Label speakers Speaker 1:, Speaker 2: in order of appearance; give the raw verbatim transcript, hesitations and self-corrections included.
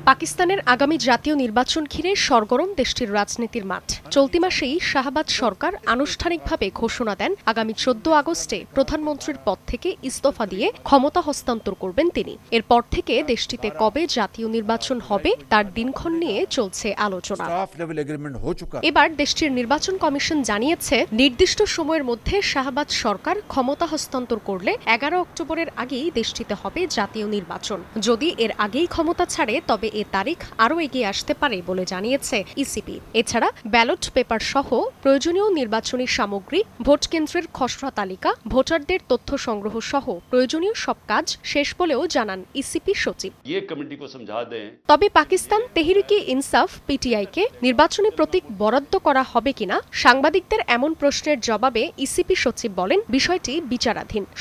Speaker 1: পাকিস্তানের আগামী জাতীয় নির্বাচন ঘিরে সরগরম দেশটির রাজনীতির মাঠ। চলতি মাসেই শাহবাজ সরকার আনুষ্ঠানিকভাবে ঘোষণা দেন আগামী চোদ্দ আগস্টে প্রধানমন্ত্রীর পদ থেকে ইস্তফা দিয়ে ক্ষমতা হস্তান্তর করবেন তিনি। এরপর থেকে দেশটিতে কবে জাতীয় নির্বাচন হবে তার দিনক্ষণ নিয়ে চলছে আলোচনা। এবার দেশটির নির্বাচন কমিশন জানিয়েছে, নির্দিষ্ট সময়ের মধ্যে শাহবাজ সরকার ক্ষমতা হস্তান্তর করলে এগারো অক্টোবরের আগেই দেশটিতে হবে জাতীয় নির্বাচন। যদি এর আগেই ক্ষমতা ছাড়ে তবে এ তারিখ আরও এগিয়ে আসতে পারে বলে জানিয়েছে ইসিপি। এছাড়া ব্যালট পেপার সহ প্রয়োজনীয় নির্বাচনী সামগ্রী, ভোট কেন্দ্রের খসড়া তালিকা, ভোটারদের তথ্য সংগ্রহ সহ প্রয়োজনীয় সব কাজ শেষ বলেও জানান ইসিপি সচিব। তবে পাকিস্তান তেহরিকে ইনসাফ পিটিআইকে নির্বাচনী প্রতীক বরাদ্দ করা হবে কিনা সাংবাদিকদের এমন প্রশ্নের জবাবে ইসিপি সচিব বলেন, বিষয়টি বিচারাধীন।